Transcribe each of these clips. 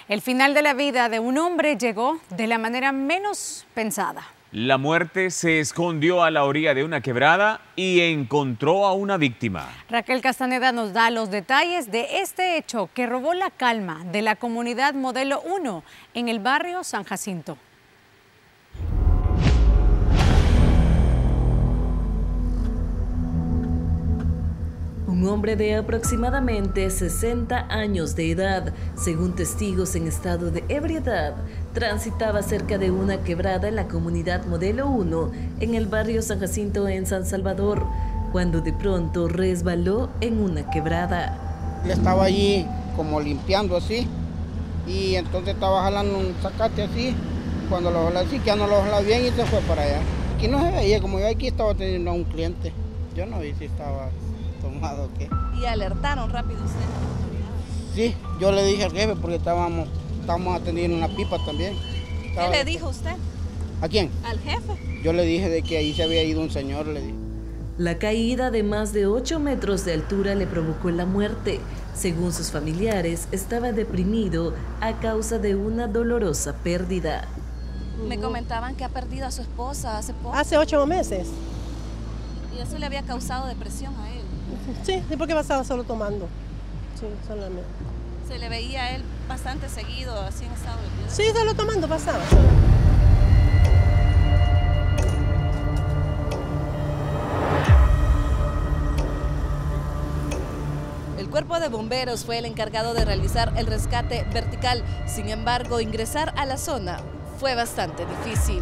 El final de la vida de un hombre llegó de la manera menos pensada. La muerte se escondió a la orilla de una quebrada y encontró a una víctima. Raquel Castaneda nos da los detalles de este hecho que robó la calma de la comunidad Modelo 1 en el barrio San Jacinto. Un hombre de aproximadamente 60 años de edad, según testigos en estado de ebriedad, transitaba cerca de una quebrada en la comunidad Modelo 1 en el barrio San Jacinto en San Salvador, cuando de pronto resbaló en una quebrada. Él estaba allí como limpiando así y entonces estaba jalando un zacate así, cuando lo jaló así, que ya no lo jaló bien y se fue para allá. Aquí no se veía, como yo aquí estaba teniendo a un cliente, yo no vi si estaba tomado o qué. ¿Y alertaron rápido usted a las autoridades? Sí, yo le dije al jefe porque estábamos atendiendo una pipa también. ¿Qué le dijo usted? ¿A quién? Al jefe. Yo le dije de que ahí se había ido un señor, le dije. La caída de más de 8 metros de altura le provocó la muerte. Según sus familiares, estaba deprimido a causa de una dolorosa pérdida. Me comentaban que ha perdido a su esposa hace poco. Hace 8 meses. Y eso le había causado depresión a él. Sí, porque pasaba solo tomando. Sí, solamente. Se le veía a él bastante seguido, así en estado de vida. Sí, solo tomando pasaba. El cuerpo de bomberos fue el encargado de realizar el rescate vertical. Sin embargo, ingresar a la zona fue bastante difícil.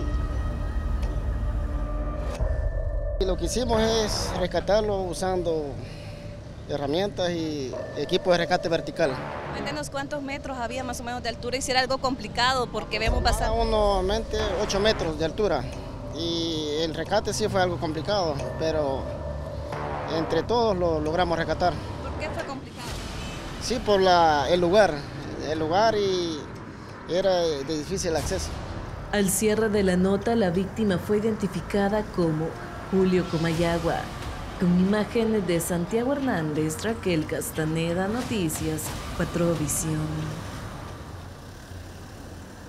Lo que hicimos es rescatarlo usando herramientas y equipo de rescate vertical. Cuéntenos cuántos metros había más o menos de altura y si era algo complicado porque vemos bastante. Normalmente 8 metros de altura y el rescate sí fue algo complicado, pero entre todos lo logramos rescatar. ¿Por qué fue complicado? Sí, por el lugar y era de difícil acceso. Al cierre de la nota, la víctima fue identificada como Julio Comayagua. Con imágenes de Santiago Hernández, Raquel Castaneda, Noticias 4 Visión.